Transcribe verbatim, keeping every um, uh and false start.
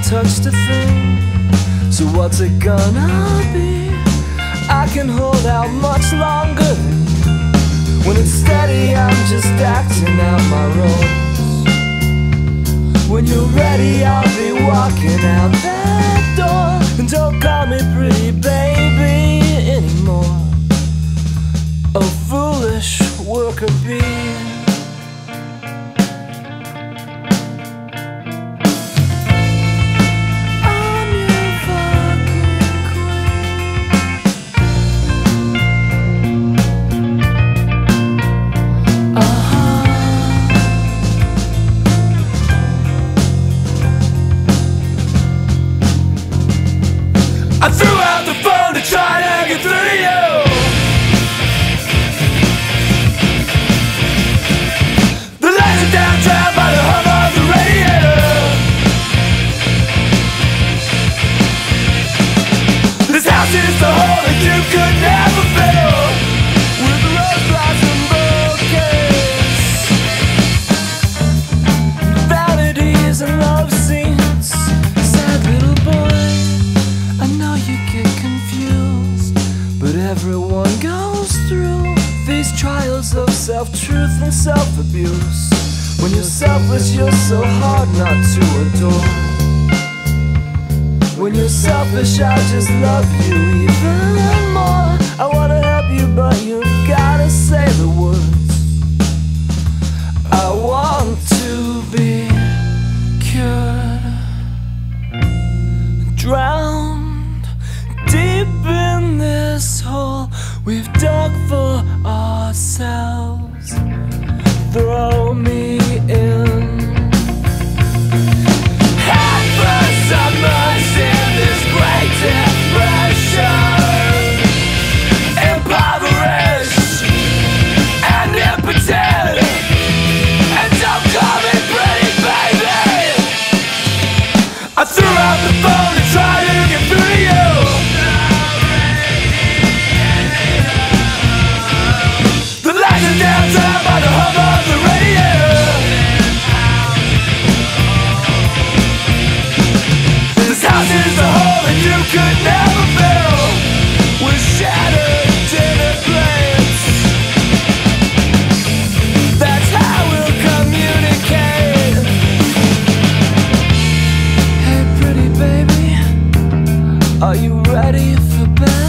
touched a thing. So what's it gonna be? I can hold out much longer than you. When it's steady, I'm just acting out my roles. When you're ready, I'll be walking out that door. And don't call me pretty baby anymore. A foolish worker bee. I threw out the phone to try to get through to you. The lights are downtown by the hum of the radiator. This house is the hole that you could never fill with rose blossom bouquets, vanities and love scenes. Sad little boy, I know you get confused, but everyone goes through these trials of self-truth and self-abuse. When you're selfless, you're so hard not to adore. When you're selfish, I just love you even more. I wanna help you, but you gotta say the words. I want to be cured, drowned deep in this hole we've dug for ourselves. Throw me in. Head first submerged in this great depression, impoverished and impotent. And don't call me pretty baby. I threw out the phone to try to get through to you. The lights are downtown by the hum of the radiator. This house is a hole that you could never fill with shattered dinner plates. That's how we'll communicate. Hey pretty baby, are you ready for bed?